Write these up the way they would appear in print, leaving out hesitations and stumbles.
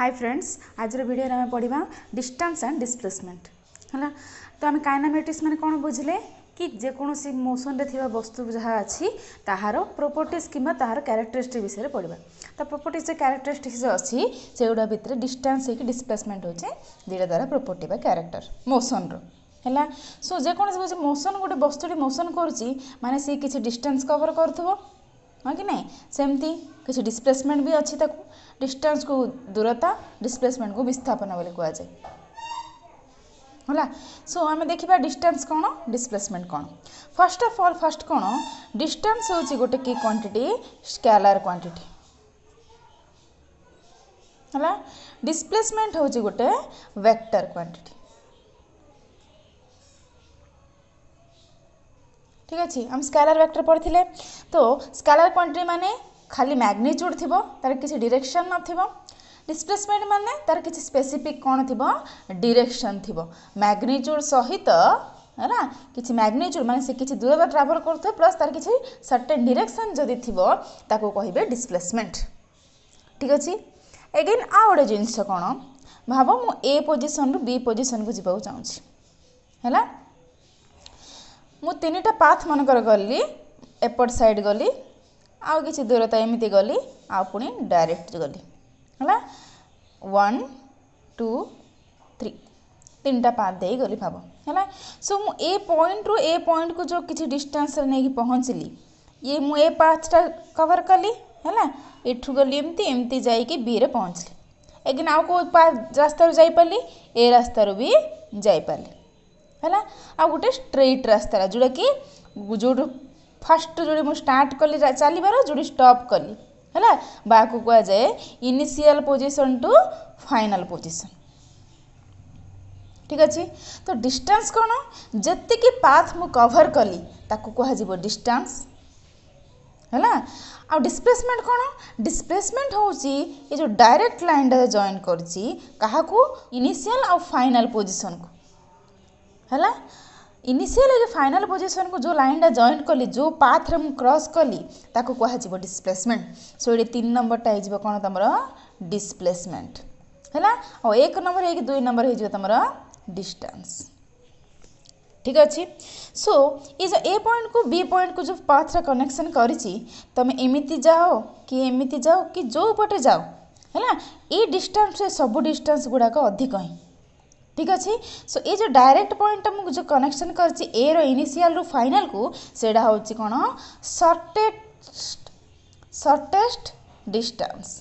Hi friends, आज video आम पढ़ा डिस्टेंस एंड डिस्प्लेसमेंट है। तो आम काइनेमेटिक्स माने कौन बुझले कि जेकोसी मोशन रे थिबा वस्तु जहाँ अच्छी ताहार प्रॉपर्टीज किंबा ताहार कैरेक्टरिस्टिक विषय पढ़ा। तो प्रॉपर्टीज कैरेक्टरिस्टिक अच्छी से गुड़ा भितर डिस्टेंस होगी डिस्प्लेसमेंट होचे दुटा द्वारा प्रॉपर्टी बा कैरेक्टर मोशन रो है। सो जेकोसी मोशन गोटे वस्तुटी मोशन करुच्ची माने सी किसी डिस्टेंस कवर करुथबो हाँ कि नहीं, सेमती किसी डिस्प्लेसमेंट भी अच्छी ताकू डिस्टेंस को दूरता डिस्प्लेसमेंट को विस्थापन बोली कहुए है। सो आम देखा डिस्टेंस कौन डिस्प्लेसमेंट कौन। फर्स्ट ऑफ ऑल फर्स्ट कौन डिस्टेंस हूँ गोटे की क्वांटिटी स्केलर क्वांटिटी है। डिस्प्लेसमेंट हूँ गोटे वेक्टर क्वांटिटी। ठीक अच्छे हम स्केलर वेक्टर पढ़ी। तो स्केलर क्वांटिटी माने खाली मैग्नीट्यूड थी तार किसी डायरेक्शन नथिबो। डिस्प्लेसमेंट माने तार किसी स्पेसिफिक कौन थी डायरेक्शन थी मैग्नीट्यूड सहित है ना। किसी मैग्नीट्यूड माने से किसी दूरता ट्रावल करथो प्लस तार किसी सर्टेन डायरेक्शन जदि थिबो ताको कहिबे डिस्प्लेसमेंट। ठीक अच्छे एगेन आ गोटे जिनस कौन भाव मु ए पोजिशन रु बी पोजिशन को जीवा चाहूँगी है। मु तीनटा पाथ मनकर गली एपट साइड गली आउ किसी दूरता एमती गली आ पुणी डायरेक्ट गली है 1 2 3 तीनटा पाथ दे गली भाव है। सो मु ए पॉइंट रु ए पॉइंट को जो किसी डिस्टेंस नहीं पहुँचली ये मु ए पाथटा कवर कली है। एठू गली एमती एमती जाइए बी रे पहुँचली एगिन आउ को रास्तार जापारी ए रास्तार भी जापारी है। आ गोटे स्ट्रेट रास्ता जोटा कि जो फास्ट जो मुझे स्टार्ट कली चलबार जो स्टॉप कली है बाको कह जाए initial position to final position. ठीक अच्छे तो डिस्टेंस कौन जी पाथ मु कवर कली ताकू कह डिस्टेंस है। आ डिस्प्लेसमेंट कौन डिस्प्लेसमेंट हूँ ये जो डायरेक्ट लाइन जॉइन कर इनिशियल आ फाइनल पोजीशन को है। इनिशियल फाइनल पोजीशन को जो लाइन टा जॉइन कली जो पाथ रे मु क्रॉस कली ताको कह डिस्प्लेसमेंट। सो ये 3 नंबरटा हो कौन तुम डिस्प्लेसमेंट है। और 1 नंबर एक 2 नंबर हो तुम डिस्टेंस। ठीक अच्छे सो ये जो ए पॉइंट को बी पॉइंट को जो पाथ रे कनेक्शन करिछि तुम एमिति जाओ कि एमिति जाओ कि जो पटे जाओ है ये डिस्टेंस से सब डिस्टेंस गुड़ाक अधिक ही। ठीक अच्छे सो ये जो डायरेक्ट पॉइंट मुझे जो कनेक्शन कर ए रो इनिशियल रु फाइनल को सेटा होची कौन शॉर्टेस्ट डिस्टेंस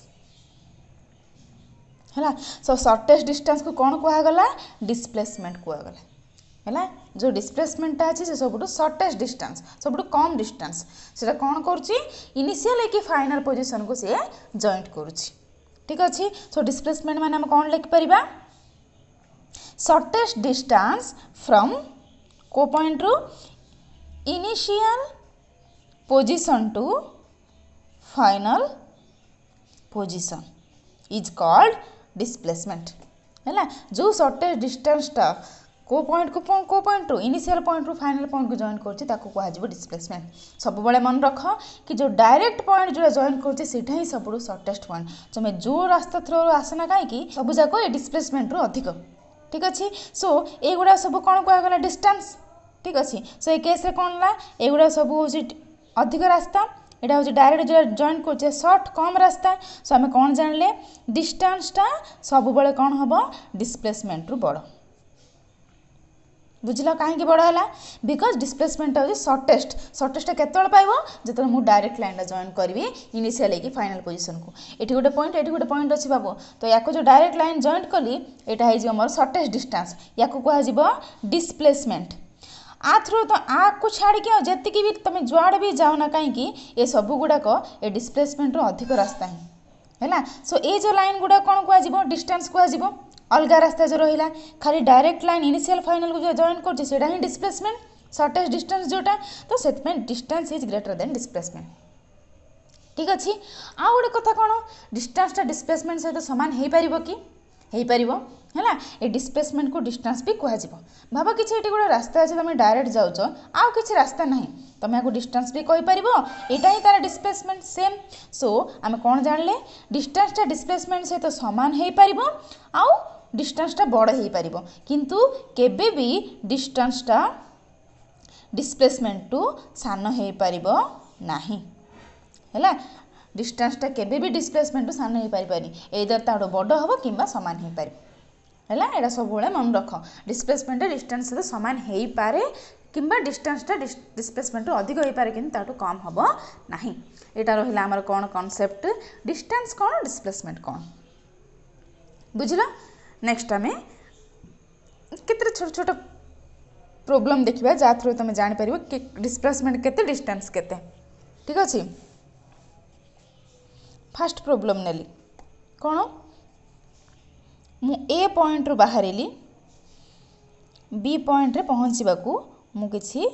है। सो शॉर्टेस्ट डिस्टेंस को कौन कहगला डिस्प्लेसमेंट कहगला है। जो डिस्प्लेसमेंट अच्छी से सब शॉर्टेस्ट डिस्टेंस सब कम डिस्टेंस से कौन करुच्ची इनिशियल कि फाइनल पोजीशन को सी जॉइंट करुच्ची। ठीक अच्छे सो डिस्प्लेसमेंट माने हम कौन लिखिपर शॉर्टेस्ट डिस्टेंस फ्रॉम को पॉइंट रू initial position to final position is called displacement है। जो शॉर्टेस्ट डिस्टेंसटा को पॉइंट रू इनिशियल पॉइंट रू फाइनल पॉइंट को जॉइन कर डिस्प्लेसमेंट। सब बड़े मन रख कि जो डायरेक्ट पॉइंट जो जॉइन कर ही सब शॉर्टेस्ट पॉइंट तुम जो रास्ता थ्रू आसना कहीं सब जाक ये डिस्प्लेसमेंट रू अधिक। ठीक अच्छे सो ये गुड़ा सब कौन कहगला डिस्टेंस। ठीक अच्छे सो ये केस कौन ला एगुड़ा सब हूँ अधिक रास्ता यहाँ हूँ डायरेक्ट जो जॉइन कर सर्ट कम रास्ता। सो आम कौन जानले डिस्टेंसटा सब बड़े कौन हम डिस्प्लेसमेंट रू बड़। बुझल कहीं बड़ है बिकज डिस्प्लेसमेंट हूँ शॉर्टेस्ट केतल पाइब जो मुझे डायरेक्ट लाइन जॉइन करी इनिशियल कि फाइनल पोजीशन को ये गोटे पॉइंट अच्छी बाबू। तो या जो डायरेक्ट लाइन जॉइन कली यहाँ हो मोर शॉर्टेस्ट डिस्टेंस या कह डिस्प्लेसमेंट। आ थ्रू तो आ को छाड़ी जी भी तुम जुआड़े भी जाओ ना कहीं ये सब गुड़ाक ये डिस्प्लेसमेंट रू अधिक रास्ता ही है। सो ये जो लाइन गुड़ा कौन कह डिस्टेंस कह अलग रास्ता जो रहा खाली डायरेक्ट लाइन इनिशियल फाइनल को जो जॉइन कर ही डिस्प्लेसमेंट शॉर्टेस्ट डिस्टेंस जोटा तो से distance is greater than displacement. ठीक अच्छे आ गोटे कथा कौन डिस्टेंसटा डिस्प्लेसमेंट सहित सामान हो पार कि हो पारिबो हैला ए डिस्प्लेसमेंट को डिस्टेंस भी कह जिवो भाबो किछि एटी गोटे रास्ता अछि तुम डायरेक्ट जाउछो आउ किछि रास्ता नाही तुम को डिस्टेंस भी कहि परिबो एटा ही तार डिस्प्लेसमेंट सेम सो आमे कोन जानले डिस्टेंस टा डिस्प्लेसमेंट सहित समान हे पारिबो आउ डिस्टेंस टा बड़ हे पारिबो किंतु केबे भी डिस्टेंस टा डिस्प्लेसमेंट टू सान हे पारिबो नाही हैला डिस्टेंस टा केबे भी डिस्प्लेसमेंट टू सान हे पारिबानी एदर ताडो बड़ हबो किंबा समान हे पारिबो हैला एडा सब बेले मन रख डिस्प्लेसमेंट डिस्टेंस सहित समान हे पारे किंबा डिस्टेंस टा डिस्प्लेसमेंट अधिक हो पारे किंतु ताटू कम हबो नाही एटा रहिला हमर कोन कांसेप्ट डिस्टेंस कोन डिस्प्लेसमेंट कोन बुझिला नेक्स्ट हमें केते छोट छोट प्रॉब्लम देखिबा जा थ्रू तुम जानि परिबो कि डिस्प्लेसमेंट केते डिस्टेंस केते ठीक अछि फर्स्ट प्रॉब्लम नेली कोन मु ए पॉइंट रु बाहरिली बी पॉइंट रे पहुँचवाकू मु किछि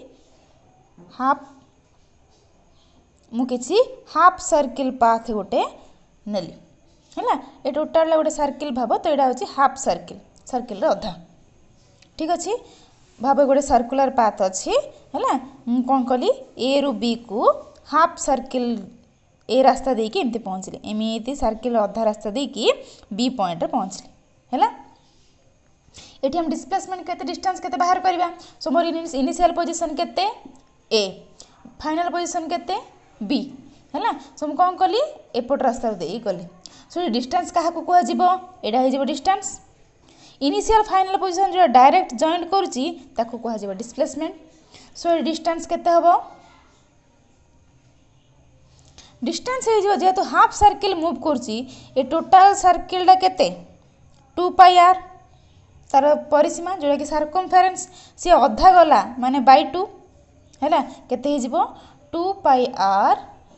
हाफ सर्किल पाथ गोटे नेली हैला ए टोटल गोटे सर्किल भाव तो यहाँ हूँ हाफ सर्किल अधा ठीक अच्छे भाव गोटे सर्कुलर पाथ अच्छी है कौन कली ए रु बी को हाफ सर्किल ए रास्ता देकी एमती पहुँचली एमती सर्किल अधा रास्ता देकी बी पॉइंट रे पहुँचली है ये हम डिस्प्लेसमेंट केते डिस्टेंस केते बाहर करबा सो मोर इनिशियल पोजीशन केते ए फाइनल पोजीशन केते बी हैला सो हम कोन कली एपट रास्ता देई गली सो डिस्टेंस काहा को कह जिवो एडा हे जिवो डिस्टेंस इनिशियल फाइनल पोजीशन जो डायरेक्ट जॉइंट करूची ताको कह जिवो डिस्प्लेसमेंट सो डिस्टेंस केते हबो डिस्टेंस हे जिवो जेतु हाफ सर्किल मूव करूची ए टोटल सर्किल डा केते 2 पाई आर तार परिसीमा जोड़ा कि सर्कमफेरेंस सी अधा गला माने बाय 2 हैला केते हे जिवो 2 पाई आर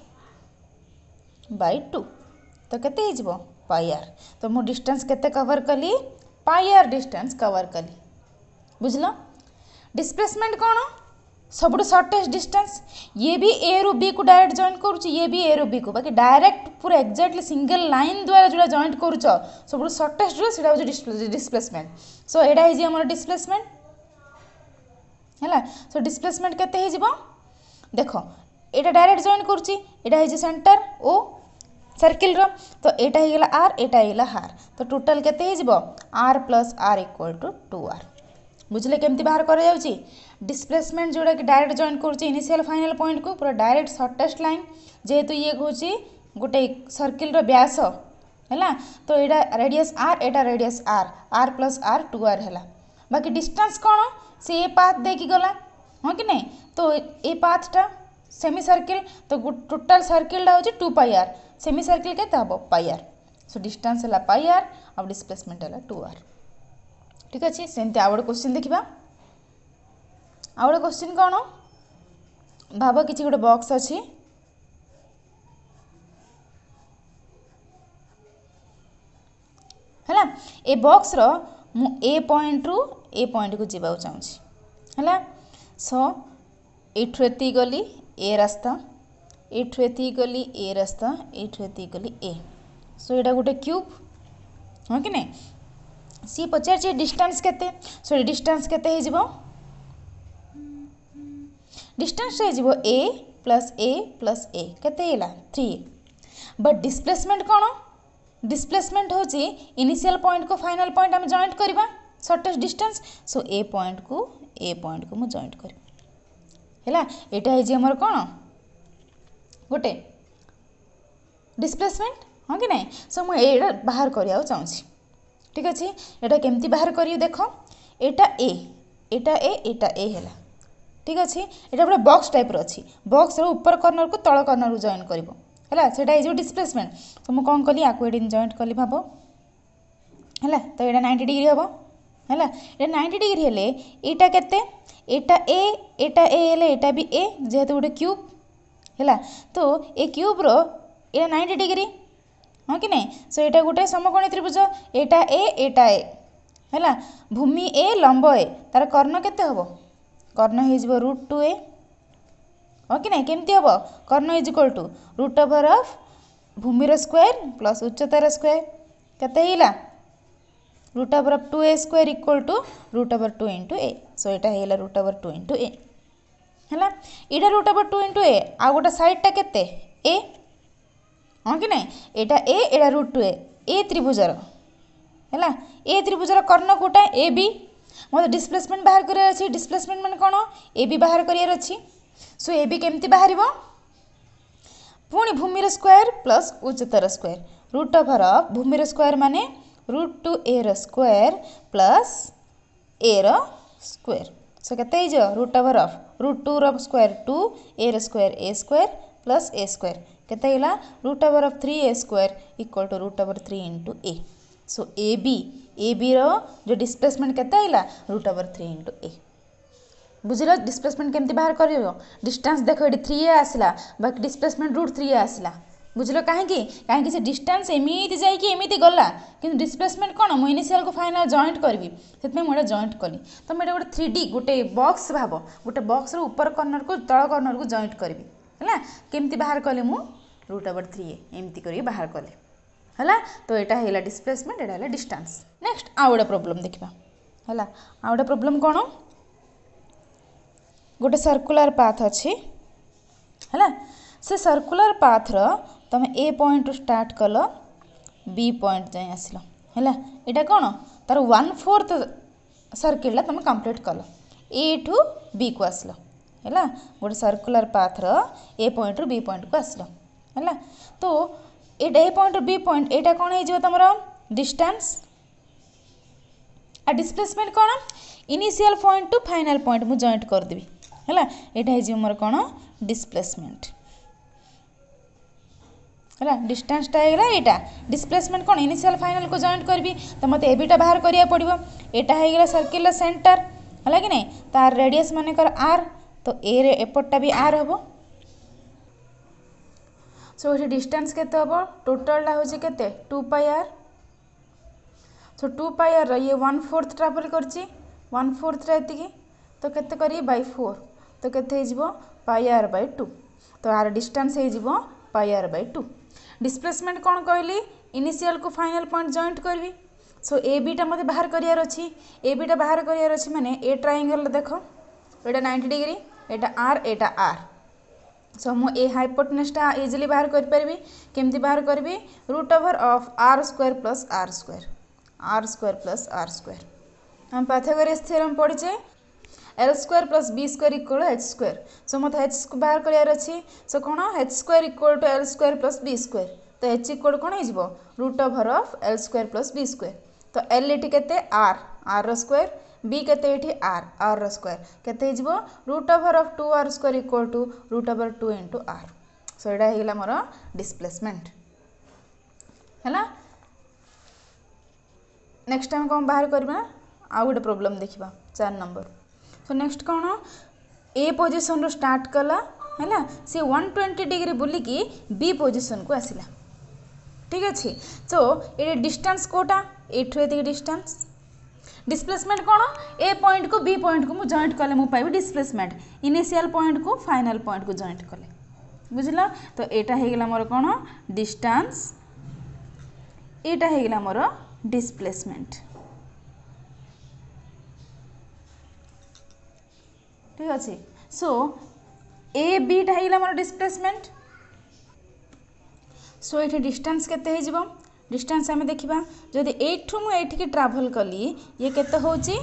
बाय 2 तो केते हे जिवो पाई आर तो मु डिस्टेंस केते कवर कली पाई आर डिस्टेंस कवर कली बुझलो डिस्प्लेसमेंट कोन सबुठ शॉर्टेस्ट डिस्टेंस ये भी ए रु बी को डायरेक्ट जॉइन करूची ये भी ए रु बी को बाकी डायरेक्ट पूरा एक्जेक्टली सिंगल लाइन द्वारा जोड़ा जॉइंट करूछ सबुठ शॉर्टेस्ट जो सेटा हो डिस्प्लेसमेंट सो एडा हे जे हमर डिस्प्लेसमेंट हैला सो डिस्प्लेसमेंट केते हे जिवो देखो एटा डायरेक्ट जॉइन करूची एटा हे जे सेंटर ओ सर्किल रो तो एटा हे गेला आर एटा हे गेला आर तो टोटल केते हे जिवो R plus R equal to 2r बुझले केमती बाहर कर जाउची डिस्प्लेसमेंट जोड़ा कि डायरेक्ट जॉइन करूची इनिशियल फाइनल पॉइंट को पूरा डायरेक्ट शॉर्टेस्ट लाइन जेहेतु ये होची गोटे सर्किल रो व्यास हैला तो एटा रेडियस आर एटा radius R plus R 2r हैला बाकी डिस्टेंस कोन से ए पाथ दे की गला हां कि नहीं तो ए पाथ टा सेमी सर्किल तो टोटल सर्किल टा होची 2 पाई आर सेमी सर्किल केते हबो पाई आर सो डिस्टेंस हैला पाई आर और डिस्प्लेसमेंट हैला 2r ठीक अच्छे सेमती आउ गोटे क्वेश्चन देखा आउ गोटे क्वेश्चन कौन भाव किसी गोटे बॉक्स अच्छी है ए बॉक्स रो मु ए पॉइंट रु ए पॉइंट को जीवा चाहिए है सो एठु एति गली ए रास्ता एठु एति गली ए रास्ता एठु एति गली ए सो एटा गोटे क्यूब हाँ कि नहीं सी पचार डिस्टेंस केते सो डिस्टेंस केते हे जिवो डिस्टेंस हे जिवो a प्लस a केते हैला 3 बट डिस्प्लेसमेंट कोन डिस्प्लेसमेंट होची इनिशियल पॉइंट को फाइनल पॉइंट हम जॉइंट करबा shortest distance so a point को मु जॉइंट कर हैला एटा हे जे हमर कोन गोटे डिस्प्लेसमेंट हां कि नहीं सो मु एडा बाहर करिया चाहूची ठीक अच्छे एटा केमती बाहर करियो देखो एटा ए हैला ठीक अच्छे एटा पूरा बॉक्स टाइप रो अछि बॉक्स रो ऊपर कॉर्नर को तळ कॉर्नर को जॉइन करबो हैला सेटा हे जो डिस्प्लेसमेंट तो मु कोन कली आको एडिन जॉइंट कली भाबो हैला तो एटा 90 डिग्री हबो हैला एटा 90 डिग्री हेले एटा केते एटा ए हेले एटा भी ए जेहेतु गोटे क्यूब हैला तो ए क्यूब रो एटा 90 डिग्री हाँ कि नहीं सो एटा गोटे समकोणी त्रिभुज एटा ए हैला भूमि ए लंब ए तार कर्ण केते हबो कर्ण हे जिवो √2a हाँ कि नहीं केमती हबो कर्ण इज इक्वल टू √ऑफ भूमि रो स्क्वायर प्लस उच्चतार स्क्वायर केते हिला root over of 2a square equal to root over 2 into A. So यहाँ है रूट ओवर 2 इंटू ए है इटा रूट ओवर 2 इंटू ए आ गोटे सैडटा के ए हाँ कि नहीं एटा ए एटा रूट 2 ए त्रिभुजर है ए त्रिभुजर कर्ण कोटा ए बी मतलब डिस्प्लेसमेंट बाहर करार अच्छी डिस्प्लेसमेंट मान कौन ए बी बाहर करार अच्छी सो ए बी केमती बाहर पुणी भूमिर स्क्वायर प्लस उच्चतर स्क्वायर रूट ओवर ऑफ भूमिर स्क्वायर माने रूट 2 ए र स्क्वायर प्लस ए र स्क्वायर सो केते रूट ओवर ऑफ रूट 2 र स्क्वायर 2 ए र square A square plus A square केते हिला root over of 3 A square equal to root over 3 into A. So A B रो जो displacement केते हिला root over 3 into A. बुझिल displacement केमती बाहर कर डिस्टेंस देखो ये 3 ए आसला बाकी डिस्प्लेसमेंट रूट 3 ए आसला बुझल कहीं से डिस्टेंस एमती जामती गला कि डिस्प्लेसमेंट कौन मुझे इनिशियल को फाइनल जॉइंट करी से मुझे जॉइंट कली तो मुझे गोटे 3D गोटे बॉक्स भाव गोटे बॉक्स ऊपर कॉर्नर को तल कॉर्नर को जॉइंट करी है केमती बाहर कली मु रूट ओवर 3 एमती कर बाहर कले है तो यहाँ है डिस्प्लेसमेंट यहाँ है डिस्टेंस। नेक्स्ट आउ गोटे प्रोब्लेम देखा है आउ गोटे प्रोब्लेम कौन गोटे सर्कुलर पाथ अच्छी है से सर्कुलर पाथर तुम ए पॉइंट स्टार्ट कल बी पॉइंट जाए आसिल है यहाँ कौन तार 1/4 सर्किल तुम कंप्लीट कल ए टू बी को आसिल है गोटे सर्कुलर पाथर ए पॉइंट रु बी पॉइंट को आसिल है तो ये ए पॉइंट बी पॉइंट यहाँ कौन हो तुम डिस्टेंस आ डिस्प्लेसमेंट कौन initial point to final point मुझे जॉइंट करदेवी है यहाँ हो मोर कौन डिस्प्लेसमेंट है डिस्टेंसटा यहाँ डिस्प्लेसमेंट कौन इनिशियल फाइनल को जॉइंट करी तो मत एबिटा बाहर करिया पड़ो यहाँ है सर्किल सेंटर है कि नहीं तार रेडियस मानकर आर तो ए एपटा भी आर हम सो ये डिस्टेंस केते हम टोटालटा हूँ के 2 pi are so 2 pi are ये 1/4 ट्राभल कर 1/4 ये तो केते करी बाय 4 तो केते हो पाई आर बाय 2 तो आर डिस्टेंस हो पाई आर बाय 2 डिस्प्लेसमेंट कौन कहली इनिशियल को फाइनल पॉइंट जॉइंट करी सो ए बीटा मत बाहर करार अच्छी ए बीटा बाहर करार अच्छी माने ए ट्रायंगल देख यहाँ 90 डिग्री यहाँ आर यहाँ आर सो मुझे हाइपोटेनसटा इजिली बाहर करी केमती बाहर करी root over of R square plus R square plus R square हम पाइथागोरस थ्योरम पढ़ीचे L square plus B square equal H square so मत एच को बाहर करार अच्छी सो कौन H square equal to L square plus B square तो H equal कौन हो root over of L square plus B square तो एल ये के आर आर स्क्वायर बी के आर आर स्क्वायर केते हो root over of 2 R square equal to root over 2 into R so यहाँ होगा मोर डिस्प्लेसमेंट है। नेक्स्ट टाइम कौन बाहर करवा आउ गोटे प्रोब्लेम देखा 4 नंबर सो नेक्स्ट कौन ए पोजिशन रो स्टार्ट कला है सी 120 डिग्री बुलिकी बी पोजिशन को आसला ठीक अच्छे सो ये डिस्टेंस कोटा ये डिस्टेंस डिस्प्लेसमेंट कौन ए पॉइंट को बी पॉइंट को मुझे जॉइंट कले मुझे पाइबी डिस्प्लेसमेंट इनिशियल पॉइंट को फाइनल पॉइंट को जॉइंट कले बुझल तो यहाँ होगा मोर कौन डिस्टेंस यहाँ होगा मोर डिस्प्लेसमेंट ठीक अच्छे सो ए बीटा होगा मोर डिस्प्लेसमेंट सो ये डिस्टेंस केते हो डिस्टेंस आम देखा जदि एठू मुझे ट्राभल कली ये केते होची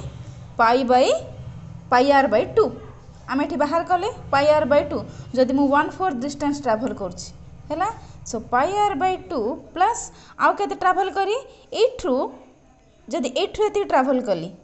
पाई आर बाय 2 आम ये बाहर कले पाई आर बाय 2 जदि मु 1/4 डिस्टेंस ट्राभल करा so pi R by 2 plus आउ केते ट्राभल करी एठू जदि एठू ये ट्राभल कली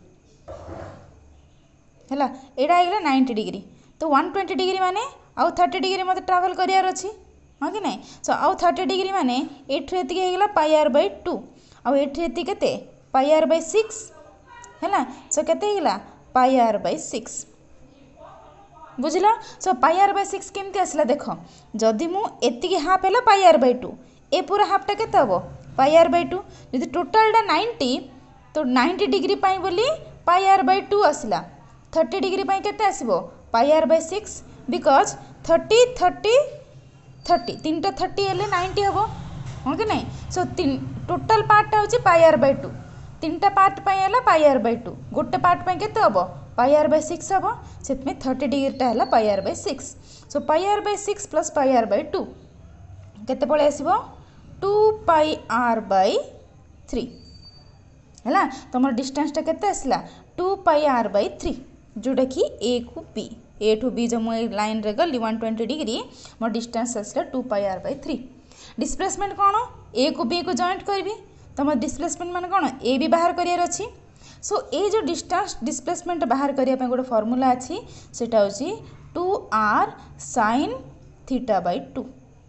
है यहाँ है 90 डिग्री तो 120 डिग्री माने आउ 30 डिग्री मत ट्राभल करार अच्छी हाँ कि नहीं सो आउ 30 डिग्री माने ये होगा पाई आर बाय 2 आउ ये के पाई आर बाय 6 है सो केते होगा पाई आर बाय 6 बुझल सो पाई आर बाय 6 केमती आसला देख जदि मुझे हाफ है पाई आर बाय 2 ए पूरा हाफटा केते हम पाई आर बाय 2 जदि टोटालटा 90 तो 90 डिग्री पाई बोली पाई आर बाय 2 आसला 30 डिग्री पाई केते आसीबो पाई आर बाय 6 बिकॉज 30 30 30 तीनटा 30 हेल्ले 90 हम हाँ कि नहीं सो टोटाल पार्टा हूँ पाई आर बाय 2 तीनटा पार्ट है पाई आर बाय 2 गोटे पार्ट पे केते हम पाई आर बाय 6 हम से 30 डिग्रीटा है pi R by 6 so pi R by 6 plus pi R by 2 केते पळे आसीबो 2 पाई आर बाय 3 है तुम डिस्टेंसटा केते आसला 2 पाई आर बाय 3 जोटा कि ए को बी ए टू बी जो मुझे लाइन रे गली 120 डिग्री मो डिस्टेंस आसला 2 पाई आर बाय 3 डिस्प्लेसमेंट कौन ए को बी को जॉइंट करी तुम डिस्प्लेसमेंट मान कौन ए भी बाहर करार अच्छी सो ए जो डिस्टेंस डिस्प्लेसमेंट बाहर करने गोटे फॉर्मूला अच्छी सेटा होची 2r sin थीटा बाय 2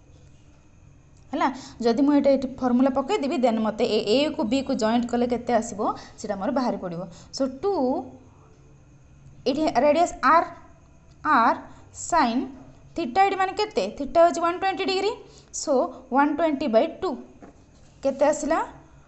है जदि मुझे फॉर्मूला पकईदेवी देन मत ए को बी को जॉइंट कले केते आसीबो सेटा मोर बाहर पड़ो सो 2 ये radius r r sin theta ये माने केते थीटा होची 120 डिग्री सो 120 बाय 2 केते आसिला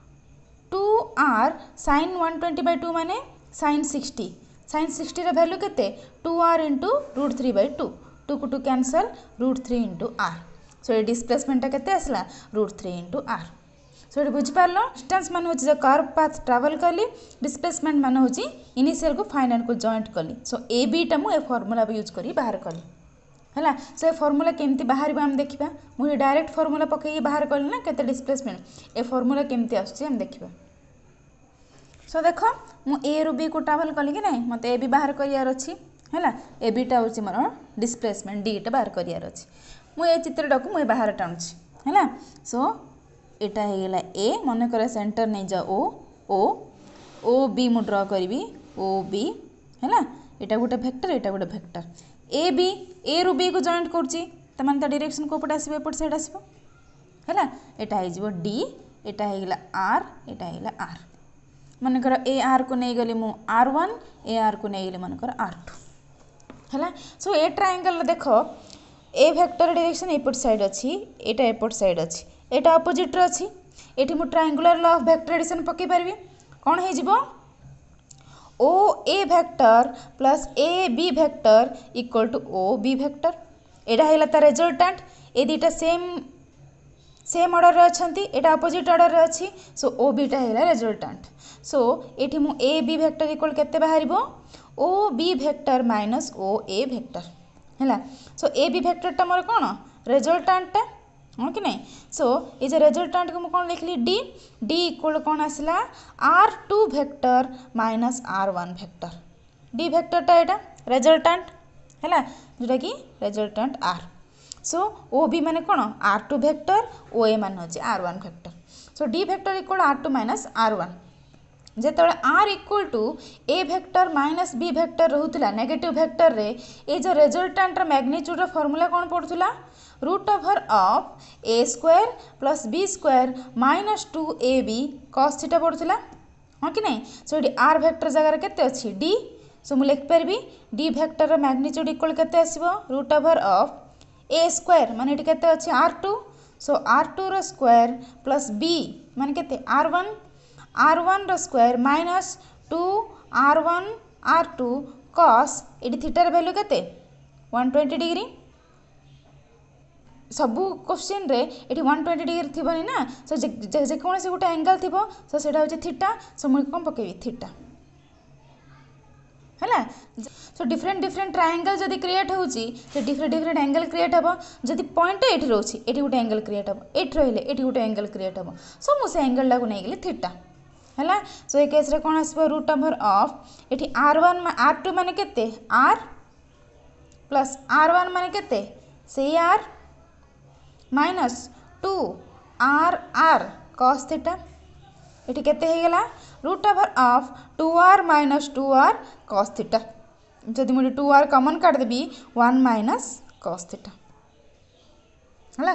2r sin 120 बाय 2 माने sin 60 रा वैल्यू केते 2r इंटू √3 बाय 2 2 को 2 कैंसल √3 इंटू r सो ये डिस्प्लेसमेंट केते आसला √3 इंटू r सो ये बुझी पारलो डिस्टेंस मान होची जो कर्व पाथ ट्रैवल कली डिस्प्लेसमेंट मान होची इनिशियल को फाइनल को जॉइंट कली सो ए बी टा मु ए फार्मूला यूज करी बाहर कली है सो ये फार्मूला केमती बाहर आम देखा मुझे डायरेक्ट फार्मूला पकई बाहर कली ना केते डिस्प्लेसमेंट ए फार्मूला केमती आसुची हम देखिबा सो देख मु ए रु बी को ट्रैवल कली कि नहीं मत ए बी बाहर करियार अच्छी है ए बीटा हूँ मोर डिस्प्लेसमेंट डी टा बाहर करियार अच्छी मुझे चित्रटा को मुझे बाहर टाणुची है सो यहाँ होगा ए मन कर सेंटर नहीं जा ओ ओ ओ बी मु ड्र करी ओ बी है यहाँ गोटे भेक्टर यहाँ गोटे भेक्टर ए बी ए रु बी को जॉइंट करुच्ची तो डायरेक्शन कोपटे आसो एपट साइड आसो है यहाँ हो डी यहाँ होगा आर यहाँ होगा आर मनकर ए आर को नहीं गली मु R1 ए आर को नहीं गली मनकर R2 है सो ए ट्रायंगल देख ए वेक्टर डायरेक्शन एपट साइड अच्छी एटा एपट साइड अच्छी एटा अपोजिट अच्छी एटी मु triangular law of vector addition पकई पारबी कौन है जीवो O A vector plus A B vector equal to O B vector एटा हैला ता रिजल्टेंट ए दीटा सेम ऑर्डर रे अछंती एटा अपोजिट ऑर्डर रे अछि सो ओ बीटा हैला रिजल्टेंट सो एठी मु ए बी वेक्टर इक्वल केते बाहरिबो O B vector minus O A vector हैला सो ए बी वेक्टर टा मोर कोन रिजल्टेंट टा हाँ कि नहीं सो ये जो रिजल्टेंट को मुझे कौन लिखली डी डी इक्वल कौन आसला R2 vector minus R1 vector D vector टा एटा रिजल्टेंट है जोटा कि resultant R so O B माने कौन R2 वेक्टर ओ ए मान होची R1 vector so D vector equal R2 minus R1 जेतबे R equal to A vector minus B vector रहूतला नेगेटिव वेक्टर रे ए जो रिजल्टेंट र मैग्नीट्यूड र फार्मूला कौन पड़थुला root over of A square plus B square minus 2ab cos theta पड़थुला हाँ कि नहीं सो ये आर वेक्टर जगह केते अछि डी सो मु लिख परबी डी वेक्टर र मैग्नीट्यूड इक्वल केते आसीबो root over of A square माने एटी केते अछि R2 सो R2 र स्क्वायर प्लस बी माने केते R1 रो square minus 2R1 R2 cos एटी थीटा र वैल्यू केते 120 डिग्री सबू क्वेश्चन रे एटी 120 डिग्री थिबनी ना सो जे कौन से गोटे एंगल थिबो सो सेटा होची थीटा सो मु कोन पकेबी थीटा हैला सो डिफरेंट ट्रायंगल जदी क्रिएट होची से डिफरेंट एंगल क्रिएट हबो जदी पॉइंट एठी रहउची एठी गोटे एंगल क्रिएट हबो एठी रहले एठी गोटे एंगल क्रिएट हबो सो मु से एंगल ला को नै गेली थीटा हैला सो ए केस रे कोन आसबो रूट ओवर ऑफ एठी R1 R2 माने केते R प्लस R1 माने केते से R minus 2R cos theta ये केते हो गला root over of 2R minus 2R cos theta जदि मुझे 2R कॉमन काट देबी 1 माइनस cos थीटा हला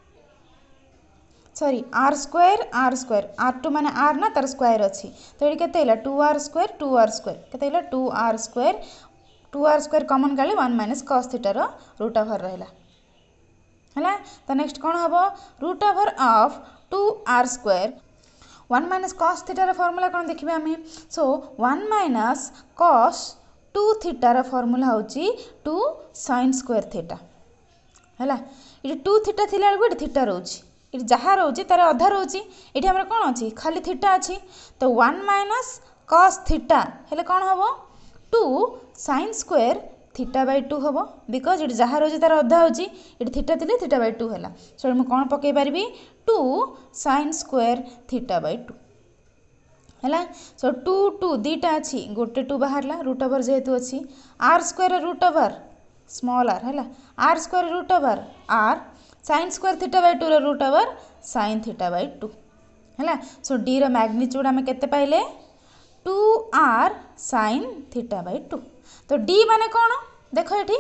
सॉरी R स्क्वायर R2 माने R ना तार स्क्वायर अच्छी तो ये केते हला 2R स्क्वायर केते हला 2R स्क्वायर कॉमन काले 1 माइनस cos थीटा रो रूट ओवर रहला है तो नेक्स्ट कौन हम root over of 2R square 1 minus cos theta रो फार्मूला कौन देखिबे आमे सो 1 माइनस cos 2 थीटा रो फार्मूला होची 2 sin स्क्वायर थीटा हैला ये 2 थीटा थिला बेलको थीटा रहउची ये जहाँ रोचे तार अधा रोचे ये आम कौन अच्छी खाली थीटा अच्छी तो 1 माइनस कॉस थीटा हेले कौन हम 2 साइन स्क्वायर थीटा बाय 2 हम बिकज ये जहाँ रोचे तार अधा होची ये थीटा थी थीटा बाय 2 है सो मुझे कौन पकई पारि 2 साइन स्क्वायर थीटा बाय 2 है सो 2 2 दीटा अच्छी गोटे 2 बाहर रूट ओवर जेहेतु अच्छी R square root over small R है R square root over R sine square theta by 2 root over sine theta by 2 है सो डी रो मैग्नीट्यूड आम केते पाइले 2 आर साइन थीटा बाय 2 तो डी माने कौन देख ये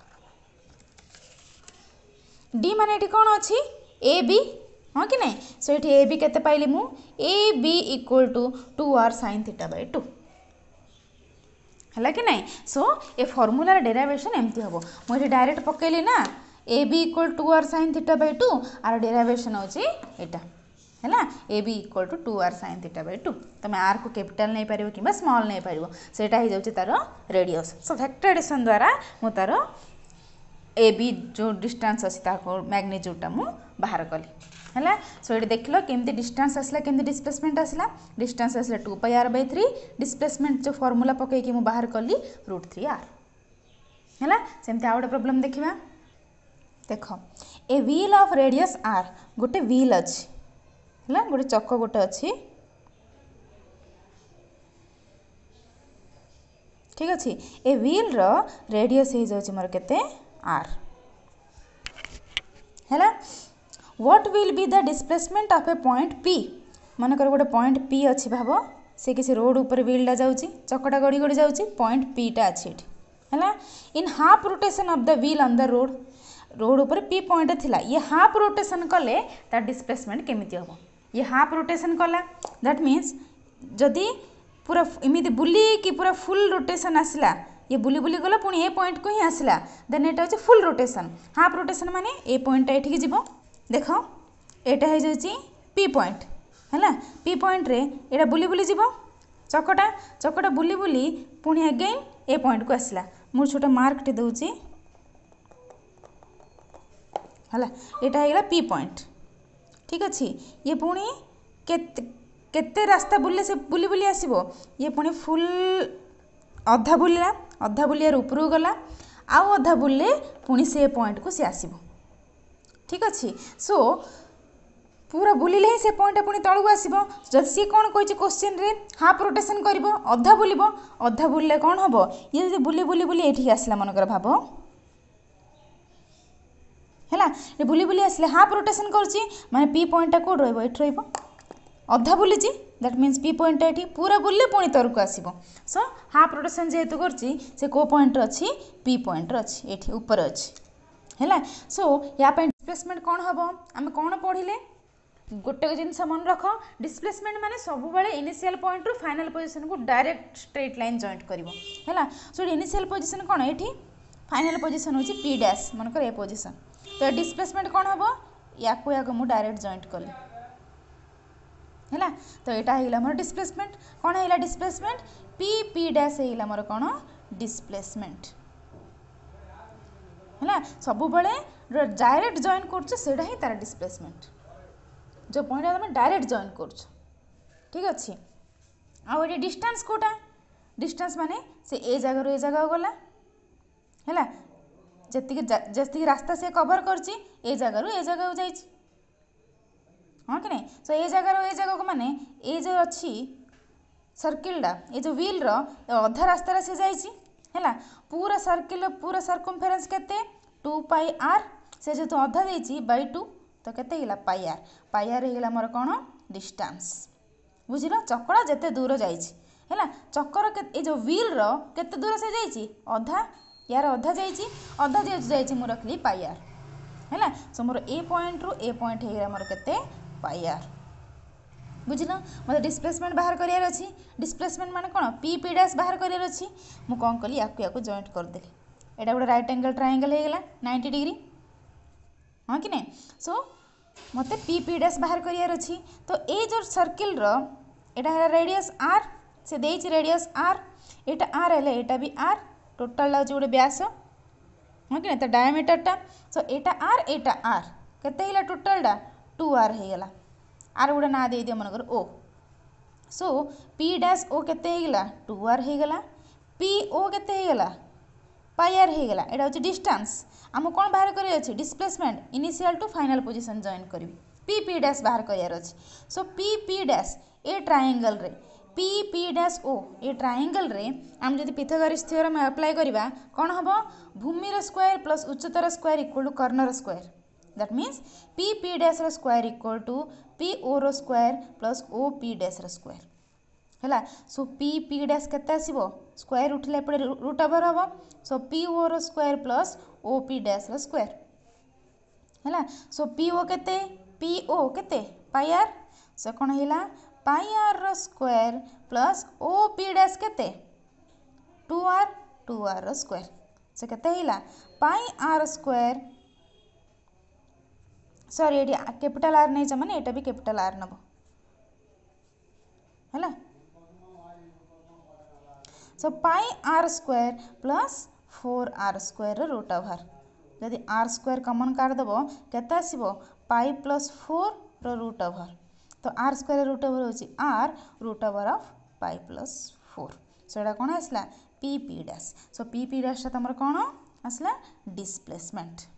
डी माने ये कौन अच्छी ए बी हाँ कि नहीं सो ये ए बी केते पाइली मु A B equal to 2 R sine theta by 2 है कि नहीं सो ए फॉर्मूलार डेरिवेशन एमती हम मुझे डायरेक्ट पकेली ना A B equal 2 R sine theta by 2 आर डेरिवेशन होची एटा है A B equal to 2 R sine theta by 2 तुम आर को कैपिटल नहीं पार कि स्मॉल नहीं पार से तार रेडियस सो वेक्टर एडिशन द्वारा मु तार ए बी जो डिस्टेंस अच्छी मैग्नीट्यूडटा मु बाहर कली है सो ये देख लो केमती डिस्टेंस आसला केमती डिस्प्लेसमेंट आसला डिस्टेंस आसला 2 पाई आर बाय 3 डिस्प्लेसमेंट जो फॉर्मूला पकईकि मु बाहर कली √3 आर है सेमती आउ गोटे प्रोब्लेम देखा देख a wheel of radius R गोटे व्हील अच्छी है गोटे चक गोटे अच्छी ठीक अच्छे ए व्हील रो रेडियस हो जाए मोर केते आर है what will be the displacement of a point P मनकर गोटे पॉइंट पी अच्छी भाव से किसी रोड ऊपर व्हीलटा जाऊँगी चकटा गड़ी गड़ी जाऊँगी पॉइंट पीटा अच्छी है in half rotation of the wheel on the road ऊपर पी पॉइंट थिला ये हाफ रोटेशन कले तार डिस्प्लेसमेंट केमिति हम ये हाफ रोटेशन कला दैट मीन्स जदि पूरा इमिति बुली कि पूरा फुल रोटेशन आसला ये बुली बुली गला पुणी ए पॉइंट को ही आसला देन एटा होची फुल रोटेशन हाफ रोटेशन माने ए पॉइंट एठी जीवो देख एटा हो जाउची पी पॉइंट है पी पॉइंट रे एटा बुली बुली जीवो चकटा चकटा बुली बुली पुणी अगेन ए पॉइंट को आसला मु छोटा मार्क टे दउची है एटा हो गला पी पॉइंट ठीक अच्छे ये पुणी केते रास्ता बुले से बुली बुली आसो ये पुणी फुल अधा बुलिला अधा बुलियार उपरू गला आउ अधा बुले पुणी से पॉइंट को सी आसो ठीक अच्छे सो पूरा बुलिले ही से पॉइंट पुणी तलू आसो जब सी कौन कही क्वेश्चन रे हाफ रोटेशन कर अधा बुलब अधा बुलले कौन हम ये जो बुली बुली बुली ये आसला मनकर भाव है बुली बुली आसले हाफ रोटेशन करुच्ची माने पी पॉइंटा कौट रही अधा बुली दैट मीन्स पी पॉइंटा ये पूरा बुलले पुणी तरक आसो सो हाफ रोटेशन जेहेतु कर को पॉइंट अच्छी पी पॉइंट अच्छी ये ऊपर अच्छी है सो या डिस्प्लेसमेंट कौन हम आम कौन पढ़िले गोटे जिनस मन रख डिस्प्लेसमेंट माने सब बेले इनिशियल पॉइंट रु फाइनल पोजीशन को डायरेक्ट स्ट्रेट लाइन जॉइंट करिवो है सो इनिशियल पोजीशन कौन ये फाइनल पोजीशन होची पी डैश मनकर ए पोजीशन तो डिस्प्लेसमेंट कौन हम या मु डायरेक्ट जॉइंट कली है तो यहाँ है मोर डिस्प्लेसमेंट कौन है डिस्प्लेसमेंट पी पी डैश है मोर कौन डिस्प्लेसमेंट है सब बेले डायरेक्ट जॉइन कर ही तार डिस्प्लेसमेंट जो पॉइंट तुम डायरेक्ट जॉइन कर ठीक अच्छे आउ ये डिस्टेंस कोटा डिस्टेंस माने से ए जगह ए जगह गला है जी रास्ता से कवर करची ए जगह ए जगह जाइए हाँ कि नहीं सो ए जगह ए जगह को माने ये जो अच्छी सर्किलटा ये जो व्हील रो अधा रास्तार से जाइए है पूरा सर्किल पूरा सर्कमफेरेन्स केते 2 पाई आर से जो तो अधा देती बाय 2 तो केते हिला पाई आर हिला मोर कौन डिस्टेंस बुझिल चकड़ा जिते दूर जाइए है चक्कर ये जो व्हील रो केते दूर से जाइए अधा यार अधा जाइए अधा जेहेतु मुझे रखली पाई आर है सो मोर ए पॉइंट रु ए पॉइंट हो मोर केते पाई आर बुझल मतलब डिस्प्लेसमेंट बाहर करार अच्छी डिस्प्लेसमेंट माने कौन पी पी डैश बाहर करार अच्छी मुझे कौन कली या जॉइंट करदेली यहाँ गोटे राइट एंगल ट्रायंगल होगा 90 डिग्री हाँ कि नहीं सो मत पी पी डैश बाहर करार अच्छी तो ये जो सर्किल है रेडियस आर से देती रेडियस आर यहाँ आर है यहाँ भी आर टोटाल हूँ गोटे व्यास हाँ कि नहीं तो डायमीटरटा सो यहाँ आर केते टोटालटा 2r होगला आर गोटे ना दे दियो मनकर O so p dash o केते होगला 2r होगला p o केते होगला पाई r होगला एटा होची डिस्टेंस आम कोन बाहर करी अछि displacement initial to final position join करबी p p डैश बाहर करियार अछि so p p dash a triangle रे p p dash o a triangle रे हम जदि पिथागोरस थ्योरम अप्लाई करिबा कोन हबो भूमिर स्क्वायर प्लस उच्चतर स्क्वायर इक्वल टू कर्णर square that means p p dash रो square equal to p o रो square plus o p dash रो स्क्वायर हैला सो p p डैश केते आसीबो स्क्वायर उठले पड़े रूट ओवर हबो सो p o रो square plus o p dash रो स्क्वायर हैला सो p o केते पाई r सो कोन हैला पाई r रो square plus o p dash केते 2r रो स्क्वायर से केते हैला पाई r स्क्वायर सॉरी एटी कैपिटल R नहीं माने एटा भी कैपिटल R नबो हैला so pi r square plus 4r square root over जदि r स्क्वायर कॉमन कर देबो केते आसीबो पाई प्लस 4 रो रूट ओवर तो r स्क्वायर रूट ओवर होची r root over of pi plus 4 सो एटा कोन आसला p p dash so p p dash तमर कोन आसला डिस्प्लेसमेंट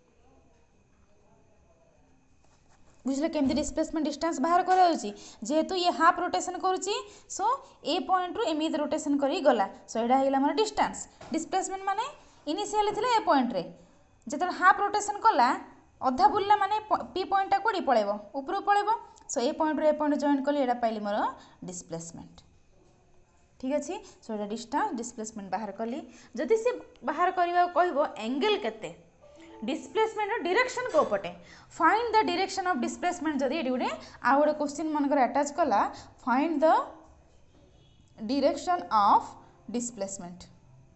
बुझले केमती डिस्प्लेसमेंट डिस्टेंस बाहर कराउची जेहेतु ये हाफ रोटेशन करूची सो ए पॉइंट रु एमित रोटेशन करी गला सो एडा हेला हमर डिस्टेंस डिस्प्लेसमेंट माने इनिशियली थिले ए पॉइंट रे जेते हाफ रोटेशन कला अधा बुलला माने पी पॉइंट टा कोडी पळेबो ऊपर पळेबो सो ए पॉइंट रे ए पॉइंट जॉइन कली एडा पाइली मोर डिस्प्लेसमेंट ठीक अछि सो एडा डिस्टेंस डिस्प्लेसमेंट बाहर कली जदि से बाहर करिवा कहबो एंगल केते डिस्प्लेसमेंट डायरेक्शन को पटे find the direction of displacement जदि एडी गुडे आ गुडे क्वेश्चन मनकर अटैच कला find the direction of displacement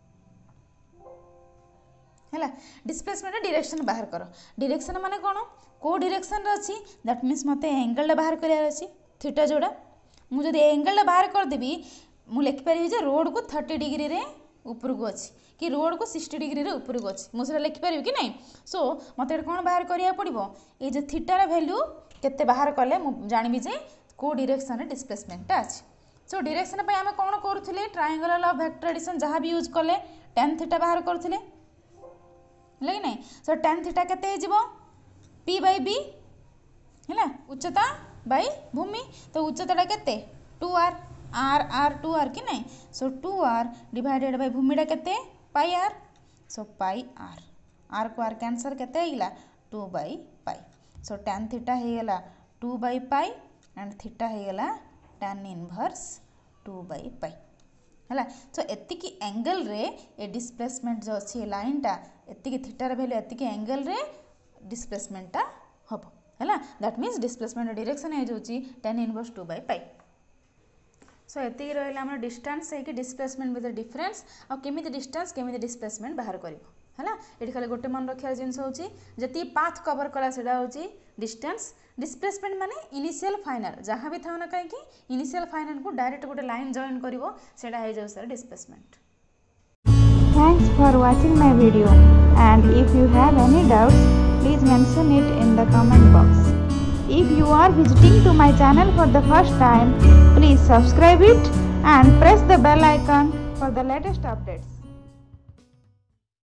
हैला डिस्प्लेसमेंट डायरेक्शन बाहर करो डायरेक्शन माने कोन को डायरेक्शन रे अछि दैट मींस मते एंगल बाहर करिया अछि थीटा जोड़ा मु जदि एंगल बाहर कर देबी मु लिख परिबी जे रोड को 30 डिग्री रे ऊपर को अछि कि रोड को 60 डिग्री रे ऊपर को अछि मुझे लिखि परिबी कि नहीं सो मते कोन बाहर करिया पड़िबो ए जे थीटा रा वैल्यू केते बाहर कले मु जानिबी जे को डायरेक्शन रे डिस्प्लेसमेंट अछि सो डायरेक्शन पे हम कोन करथुले triangular law of vector addition जहां भी यूज कले tan थीटा बाहर करथुले लगे नहीं सो tan थीटा केते हे जिवो p by b हैला उच्चता बाय भूमि तो उच्चताटा केते 2r r r 2r कि नहीं सो 2r डिवाइडेड बाय भूमिटा केते pi r so pi r को r कैंसल केते हेगला 2 by pi so tan theta हेगला 2 by पाई एंड थीटा हेगला tan इनवर्स 2 by पाई हैला सो एतिकी एंगल रे ए डिस्प्लेसमेंट जो अछि लाइनटा एतिकी थीटा रे वैल्यू एतिकी एंगल रे डिस्प्लेसमेंटटा हबो हैला दैट मींस डिस्प्लेसमेंट डायरेक्शन हे जोची tan inverse 2 by pi so एतिकी रहला हमर डिस्टेंस है कि डिस्प्लेसमेंट विथ डिफरेंस आ केमिति डिस्टेंस केमिति डिस्प्लेसमेंट बाहर करिवो हैला एठी खाली गोटे मन रखिया जिंस होची जति पाथ कवर कला सेडा होची डिस्टेंस डिस्प्लेसमेंट माने इनिशियल फाइनल जहां भी थाउ ना काहे कि इनिशियल फाइनल को डायरेक्ट गोटे लाइन जॉइन करिवो सेडा हे जाउ sir displacement Thanks for watching my video, and if you have any doubts, please mention it in the comment box. If you are visiting to my channel for the first time, please subscribe it and press the bell icon for the latest updates.